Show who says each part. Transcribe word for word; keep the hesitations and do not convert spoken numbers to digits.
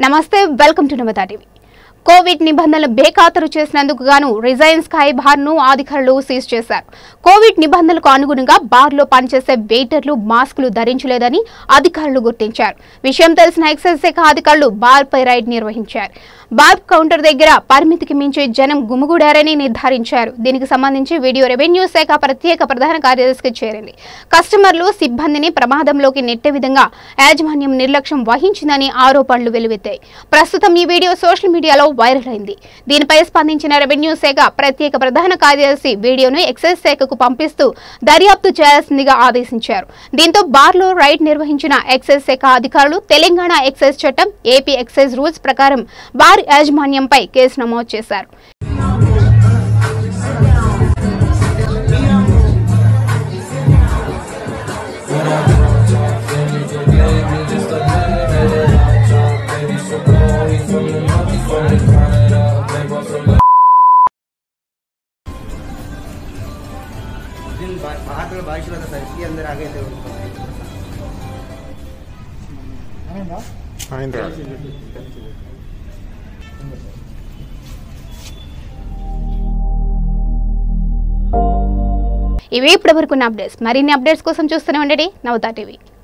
Speaker 1: నమస్తే welcome to Navata TV. COVID నిబంధనలు బేఖాతరు చేసినందుకు గాను రిజైన్ స్కై బార్ ను అధికారులు సీజ్ చేశారు। కోవిడ్ నిబంధనలకు అనుగుణంగా బార్ లో పనిచేసే వెయిటర్లు మాస్కులు ధరించలేదని అధికారులు గుర్తించారు। విషయం తెలిసిన ఎక్సైజ్ శాఖ అధికారులు బార్ పై రైడ్ నిర్వహించారు। బార్ కౌంటర్ దగ్గర పరిమితికి మించి జనం గుమిగూడారని నిర్ధారించారు। దీనికి సంబంధించి వీడియో రెవెన్యూ శాఖ ప్రత్యేక ప్రధాన కార్యదర్శికి చేరింది। కస్టమర్లు సిబ్బందిని ప్రమాదంలోకి నెట్టే విధంగా యాజమాన్యం నిర్లక్ష్యం వహించిందని ఆరోపణలు వెలువెత్తాయి। ప్రస్తుతం ఈ వీడియో సోషల్ మీడియాలో వైరల్ అయింది। దీనిపై స్పందించిన రెవెన్యూ శాఖ ప్రత్యేక ప్రధాన కార్యదర్శి వీడియోను ఎక్సైజ్ శాఖకు పంపిస్తూ దర్యాప్తు చేయాల్సిందిగా ఆదేశించారు। దీంతో బార్లో రైడ్ నిర్వహించిన ఎక్సైజ్ శాఖ అధికారులు తెలంగాణ ఎక్సైజ్ చట్టం, ఏపీ ఎక్సైజ్ రూల్స్ ప్రకారం బార్ యాజమాన్యంపై కేసు నమోదు చేశారు।
Speaker 2: बाहर में बारिश हुआ था इसके अंदर आ गए थे
Speaker 1: ఇవి ఇప్పటివరకు ఉన్న అప్డేట్స్। మరిన్ని అప్డేట్స్ కోసం చూస్తూనే ఉండండి నవత టీవీ।